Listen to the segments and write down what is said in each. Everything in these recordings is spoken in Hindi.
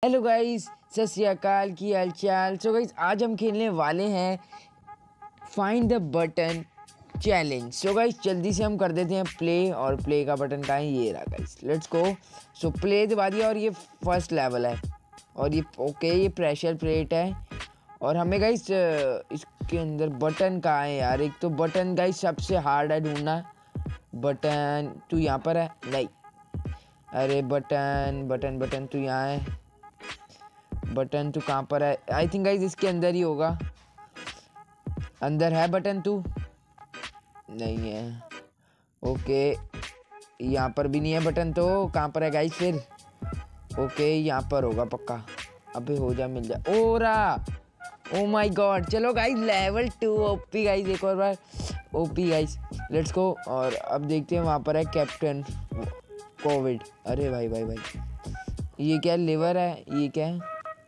हेलो गाइस, सत श्री अकाल की हालचाल। सो गाइस, आज हम खेलने वाले हैं find the button challenge. So guys, जल्दी से हम कर देते हैं प्ले। और प्ले का बटन कहाँ है? ये रहा guys, let's go. So play दबा दिया और ये फर्स्ट लेवल है। और ये ओके, ये प्रेशर प्लेट है। और हमें गाइस इसके अंदर बटन कहाँ है यार? एक तो बटन गाइस सबसे हार्ड है ढूंढना। बटन तू यहाँ पर है? नहीं, अरे बटन बटन बटन तू यहाँ है। बटन तू कहाँ पर है? आई थिंक गाइस इसके अंदर ही होगा। अंदर है बटन तू? नहीं है। ओके, यहाँ पर भी नहीं है बटन। तो कहाँ पर है गाइस फिर? ओके, यहाँ पर होगा पक्का। अबे हो जा, मिल जा। ओ रहा। Oh my god. चलो गाइस, लेवल 2 ओपी गाइस, एक और बार ओपी गाइस, लेट्स गो। और अब देखते हैं, वहाँ पर है कैप्टन कोविड। अरे भाई भाई भाई, ये क्या लिवर है? ये क्या है?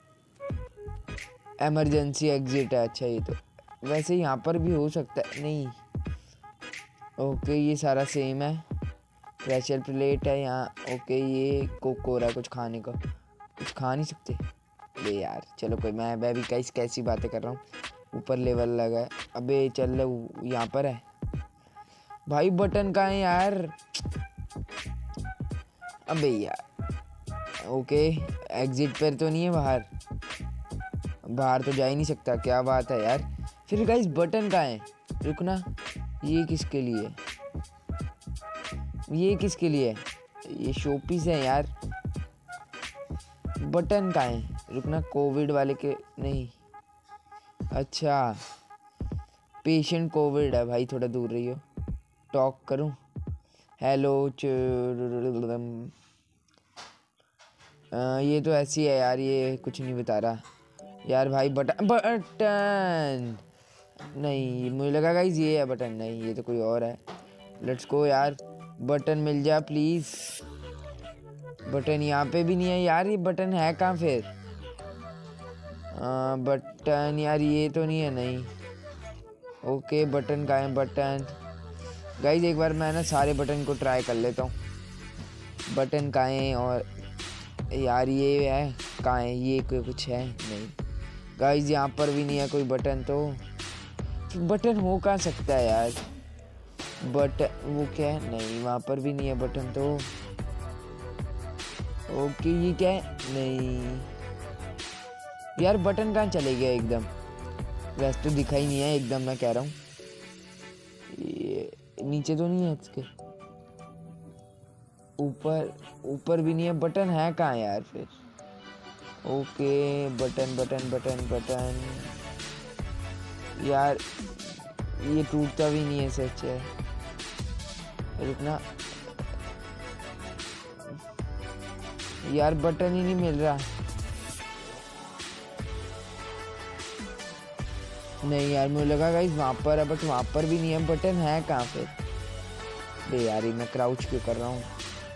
एमरजेंसी एग्जिट है। अच्छा, ये तो वैसे यहाँ पर भी हो सकता है। नहीं, ओके, ये सारा सेम है। प्रेशर प्लेट है यहाँ। ओके, ये कोकोरा कुछ खाने का, कुछ खा नहीं सकते बे यार। चलो कोई, मैं भी कैसी बातें कर रहा हूँ। ऊपर लेवल लगा है। अबे चल, यहाँ पर है भाई। बटन कहाँ है यार? अबे यार। ओके, एग्जिट पर तो नहीं है, बाहर तो जा ही नहीं सकता। क्या बात है यार। फिर गाइस बटन कहाँ है? रुकना, ये किसके लिए? ये किसके लिए है? ये शोपीस है यार। बटन कहाँ है? रुकना, कोविड वाले के नहीं। अच्छा, पेशेंट कोविड है भाई, थोड़ा दूर रही हो। टॉक करूं? हेलो ये तो ऐसी है यार, ये कुछ नहीं बता रहा यार भाई। बटन नहीं, मुझे लगा गाइस ये है बटन। नहीं, ये तो कोई और है। लेट्स गो यार, बटन मिल जा प्लीज। बटन यहाँ पे भी नहीं है यार। ये बटन है कहाँ फिर? बटन यार, ये तो नहीं है। नहीं, ओके, बटन कहाँ है? बटन गाइस, एक बार मैं ना सारे बटन को ट्राई कर लेता हूँ। बटन कहाँ है? और यार ये है कहाँ है? ये कोई कुछ है? नहीं गाइस, यहाँ पर भी नहीं है कोई बटन। तो बटन हो कहाँ सकता है यार? बटन वो क्या है? नहीं, वहाँ पर भी नहीं है बटन। तो ओके, ये क्या है? नहीं यार, बटन कहाँ चले गया एकदम? वैसे तो दिखा ही नहीं है एकदम, मैं कह रहा हूँ। ये नीचे तो नहीं है इसके? ऊपर भी नहीं है। बटन है कहाँ यार फिर? Okay, button button button button यार, ये टूटता भी नहीं है, सच है। रुकना यार, बटन ही नहीं मिल रहा। नहीं यार, मुझे लगा गाइस वहाँ पर है, बट वहाँ पर भी नहीं है। बटन है कहाँ फिर? बे यार, मैं क्राउच क्यों कर रहा हूँ?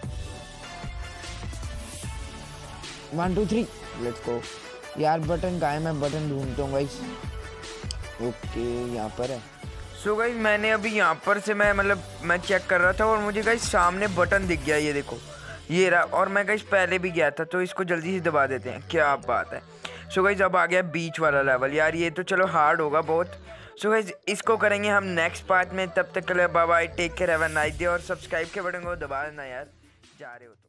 1 2 3 लेट्स गो यार। बटन कहाँ है? मैं बटन ढूंढता हूँ गाइस। ओके, यहाँ पर है। सो गाइस, मैंने अभी यहाँ पर से मैं चेक कर रहा था और मुझे गाइस सामने बटन दिख गया। ये देखो, ये रहा। और मैं गाइस पहले भी गया था, तो इसको जल्दी से दबा देते हैं। क्या बात है। सो गाइस, अब आ गया बीच वाला लेवल। यार ये तो चलो हार्ड होगा बहुत। सो गाइस, इसको करेंगे हम नेक्स्ट पार्ट में। तब तक के लिए bye bye, take care, have a nice day. और सब्सक्राइब के बटन को दबा देना यार, जा रहे हो तो।